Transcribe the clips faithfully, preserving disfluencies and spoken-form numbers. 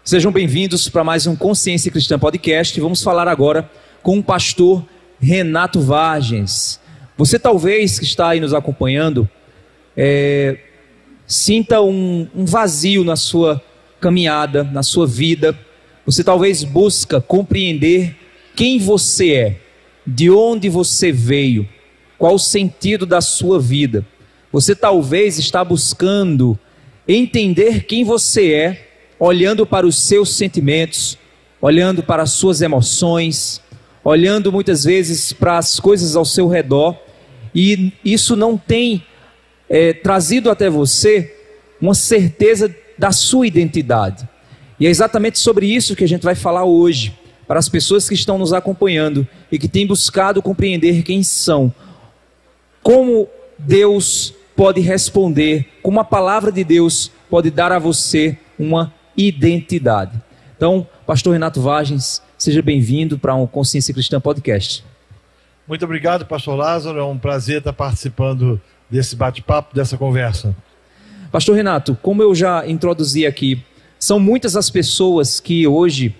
Sejam bem-vindos para mais um Consciência Cristã Podcast. Vamos falar agora com o pastor Renato Vargens. Você talvez que está aí nos acompanhando, é, sinta um, um vazio na sua caminhada, na sua vida. Você talvez busca compreender quem você é, de onde você veio, qual o sentido da sua vida. Você talvez está buscando entender quem você é, olhando para os seus sentimentos, olhando para as suas emoções, olhando muitas vezes para as coisas ao seu redor, e isso não tem é, trazido até você uma certeza da sua identidade. E é exatamente sobre isso que a gente vai falar hoje, para as pessoas que estão nos acompanhando e que têm buscado compreender quem são, como Deus pode responder, como a palavra de Deus pode dar a você uma identidade. Então, pastor Renato Vargens, seja bem-vindo para um Consciência Cristã Podcast. Muito obrigado, pastor Lázaro, é um prazer estar participando desse bate-papo, dessa conversa. Pastor Renato, como eu já introduzi aqui, são muitas as pessoas que hoje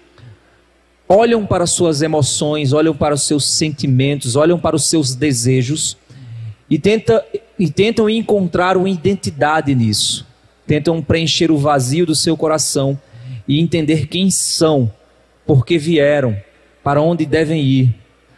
olham para suas emoções, olham para os seus sentimentos, olham para os seus desejos e, tenta, e tentam encontrar uma identidade nisso. Tentam preencher o vazio do seu coração e entender quem são, por que vieram, para onde devem ir.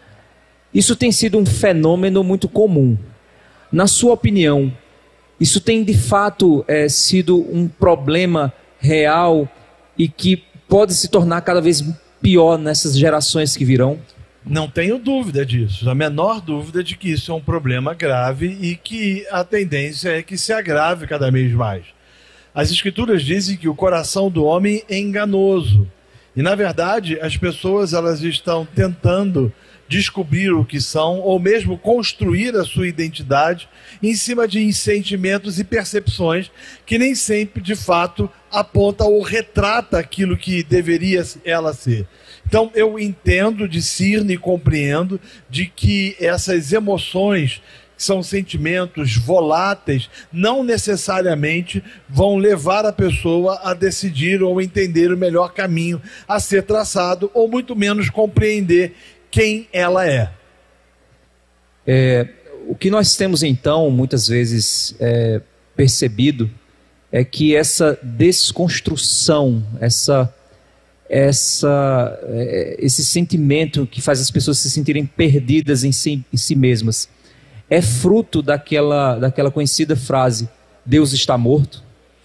Isso tem sido um fenômeno muito comum. Na sua opinião, isso tem de fato é, sido um problema real e que pode se tornar cada vez pior nessas gerações que virão? Não tenho dúvida disso, a menor dúvida de que isso é um problema grave e que a tendência é que se agrave cada vez mais. As escrituras dizem que o coração do homem é enganoso. E, na verdade, as pessoas elas estão tentando descobrir o que são, ou mesmo construir a sua identidade em cima de sentimentos e percepções que nem sempre, de fato, aponta ou retrata aquilo que deveria ela ser. Então, eu entendo, discerno e compreendo de que essas emoções, que são sentimentos voláteis, não necessariamente vão levar a pessoa a decidir ou entender o melhor caminho a ser traçado, ou muito menos compreender quem ela é. É, o que nós temos então, muitas vezes é, percebido, é que essa desconstrução, essa, essa, é, esse sentimento que faz as pessoas se sentirem perdidas em si, em si mesmas, é fruto daquela, daquela conhecida frase, Deus está morto?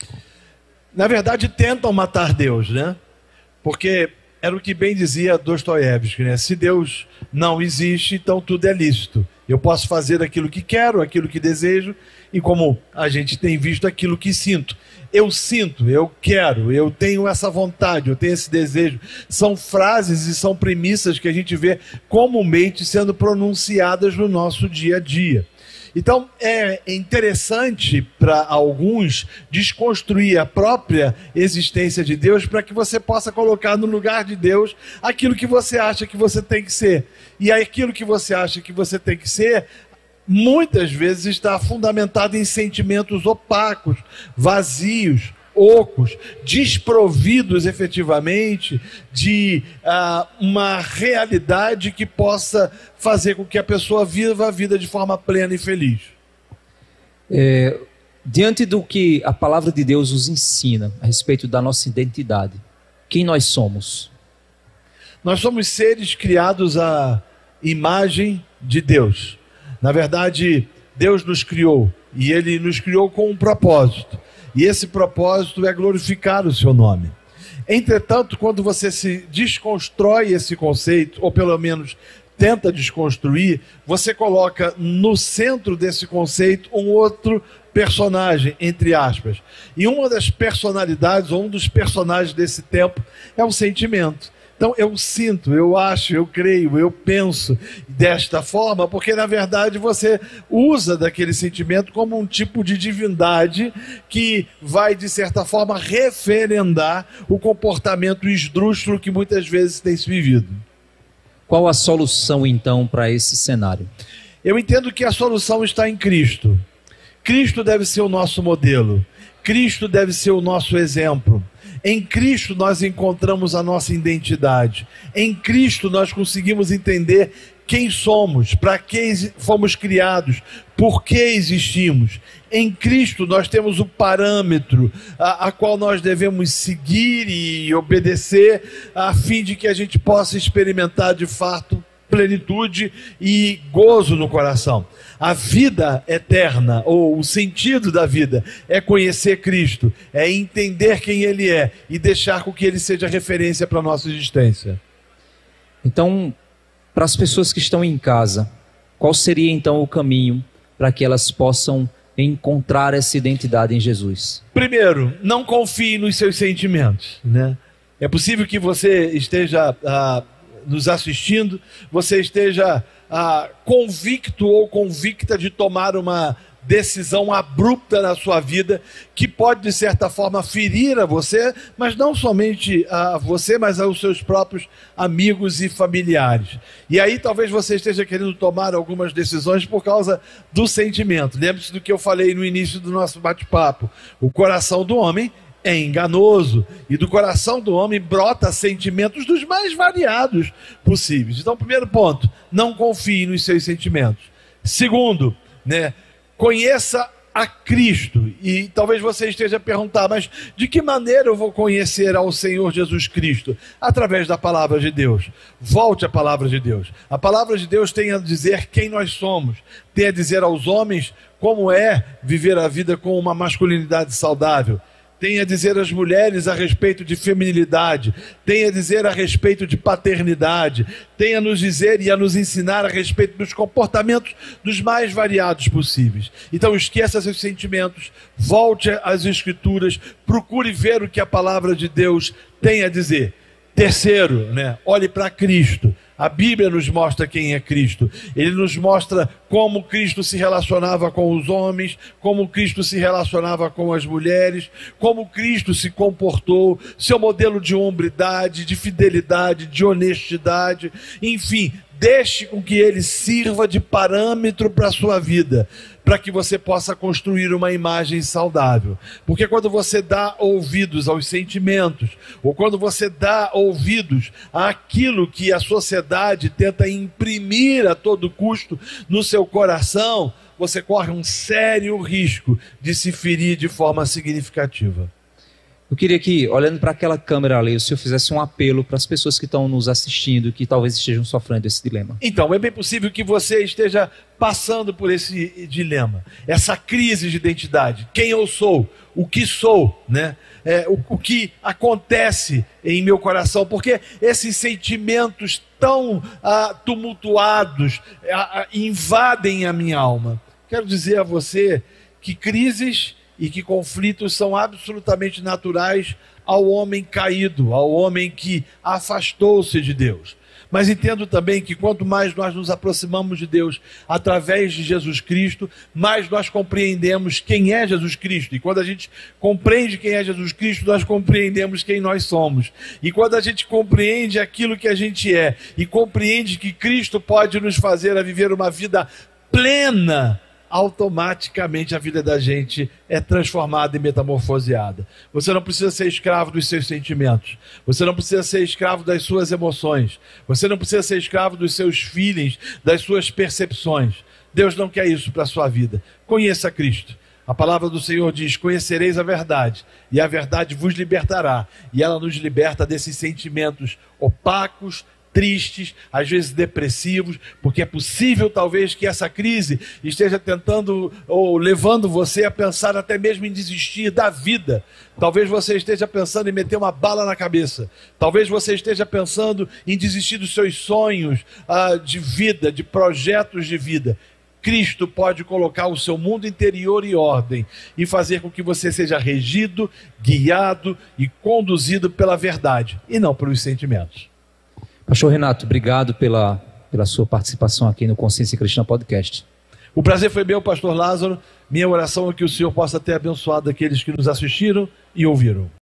Na verdade, tentam matar Deus, né? Porque era o que bem dizia Dostoiévski, né? Se Deus não existe, então tudo é lícito. Eu posso fazer aquilo que quero, aquilo que desejo, e como a gente tem visto, aquilo que sinto. Eu sinto, eu quero, eu tenho essa vontade, eu tenho esse desejo. São frases e são premissas que a gente vê comumente sendo pronunciadas no nosso dia a dia. Então, é interessante para alguns desconstruir a própria existência de Deus para que você possa colocar no lugar de Deus aquilo que você acha que você tem que ser. E aquilo que você acha que você tem que ser, muitas vezes está fundamentado em sentimentos opacos, vazios, ocos, desprovidos efetivamente de uh, uma realidade que possa fazer com que a pessoa viva a vida de forma plena e feliz. É, diante do que a palavra de Deus nos ensina a respeito da nossa identidade, quem nós somos? Nós somos seres criados à imagem de Deus. Na verdade, Deus nos criou e Ele nos criou com um propósito. E esse propósito é glorificar o seu nome. Entretanto, quando você se desconstrói esse conceito, ou pelo menos tenta desconstruir, você coloca no centro desse conceito um outro personagem, entre aspas. E uma das personalidades, ou um dos personagens desse tempo, é o sentimento. Então eu sinto, eu acho, eu creio, eu penso desta forma, porque na verdade você usa daquele sentimento como um tipo de divindade que vai de certa forma referendar o comportamento esdrúxulo que muitas vezes tem se vivido. Qual a solução então para esse cenário? Eu entendo que a solução está em Cristo. Cristo deve ser o nosso modelo. Cristo deve ser o nosso exemplo. Em Cristo nós encontramos a nossa identidade. Em Cristo nós conseguimos entender quem somos, para que fomos criados, por que existimos. Em Cristo nós temos o parâmetro a, a qual nós devemos seguir e obedecer, a fim de que a gente possa experimentar de fato plenitude e gozo no coração. A vida eterna, ou o sentido da vida, é conhecer Cristo, é entender quem Ele é e deixar com que Ele seja referência para a nossa existência. Então, para as pessoas que estão em casa, qual seria então o caminho para que elas possam encontrar essa identidade em Jesus? Primeiro, não confie nos seus sentimentos, né? É possível que você esteja ah, nos assistindo, você esteja ah, convicto ou convicta de tomar uma decisão abrupta na sua vida, que pode de certa forma ferir a você, mas não somente a você, mas aos seus próprios amigos e familiares. E aí talvez você esteja querendo tomar algumas decisões por causa do sentimento. Lembre-se do que eu falei no início do nosso bate-papo. O coração do homem é enganoso, e do coração do homem brota sentimentos dos mais variados possíveis. Então, primeiro ponto, não confie nos seus sentimentos. Segundo, né, conheça a Cristo. E talvez você esteja a perguntar, mas de que maneira eu vou conhecer ao Senhor Jesus Cristo? Através da palavra de Deus. Volte à palavra de Deus. A palavra de Deus tem a dizer quem nós somos, tem a dizer aos homens como é viver a vida com uma masculinidade saudável, tem a dizer às mulheres a respeito de feminilidade, tem a dizer a respeito de paternidade, tem a nos dizer e a nos ensinar a respeito dos comportamentos dos mais variados possíveis. Então esqueça seus sentimentos, volte às Escrituras, procure ver o que a palavra de Deus tem a dizer. Terceiro, né, olhe para Cristo. A Bíblia nos mostra quem é Cristo. Ele nos mostra como Cristo se relacionava com os homens, como Cristo se relacionava com as mulheres, como Cristo se comportou, seu modelo de hombridade, de fidelidade, de honestidade, enfim, deixe com que ele sirva de parâmetro para a sua vida, para que você possa construir uma imagem saudável. Porque quando você dá ouvidos aos sentimentos, ou quando você dá ouvidos àquilo que a sociedade tenta imprimir a todo custo no seu coração, você corre um sério risco de se ferir de forma significativa. Eu queria que, olhando para aquela câmera ali, o senhor fizesse um apelo para as pessoas que estão nos assistindo, que talvez estejam sofrendo esse dilema. Então, é bem possível que você esteja passando por esse dilema, essa crise de identidade. Quem eu sou? O que sou? Né? É, o, o que acontece em meu coração? Porque esses sentimentos tão ah, tumultuados ah, invadem a minha alma. Quero dizer a você que crises e que conflitos são absolutamente naturais ao homem caído, ao homem que afastou-se de Deus. Mas entendo também que quanto mais nós nos aproximamos de Deus através de Jesus Cristo, mais nós compreendemos quem é Jesus Cristo. E quando a gente compreende quem é Jesus Cristo, nós compreendemos quem nós somos. E quando a gente compreende aquilo que a gente é e compreende que Cristo pode nos fazer a viver uma vida plena, automaticamente a vida da gente é transformada e metamorfoseada. Você não precisa ser escravo dos seus sentimentos. Você não precisa ser escravo das suas emoções. Você não precisa ser escravo dos seus feelings, das suas percepções. Deus não quer isso para a sua vida. Conheça Cristo. A palavra do Senhor diz: conhecereis a verdade, e a verdade vos libertará. E ela nos liberta desses sentimentos opacos, tristes, às vezes depressivos, porque é possível talvez que essa crise esteja tentando ou levando você a pensar até mesmo em desistir da vida. Talvez você esteja pensando em meter uma bala na cabeça. Talvez você esteja pensando em desistir dos seus sonhos ah, de vida, de projetos de vida. Cristo pode colocar o seu mundo interior em ordem e fazer com que você seja regido, guiado e conduzido pela verdade e não pelos sentimentos. Pastor Renato, obrigado pela, pela sua participação aqui no Consciência Cristã Podcast. O prazer foi meu, pastor Lázaro. Minha oração é que o Senhor possa ter abençoado aqueles que nos assistiram e ouviram.